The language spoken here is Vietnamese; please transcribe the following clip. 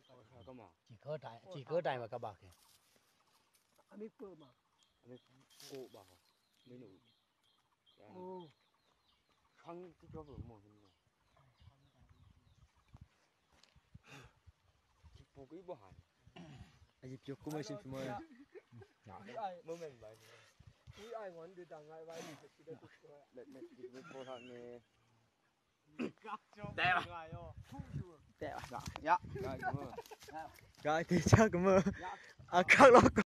chỉ cỡ đại mà các bác kìa anh biết cơ mà anh cô bảo mấy nụ khăn cái cho vừa một một cái bộ hành anh chụp chụp cũng mới xin mời mới mình vậy quý ai muốn đi đằng ngay vai thì được để mình cô thằng này đẹp đẹp dạ rồi thì chắc cảm ơn à các lo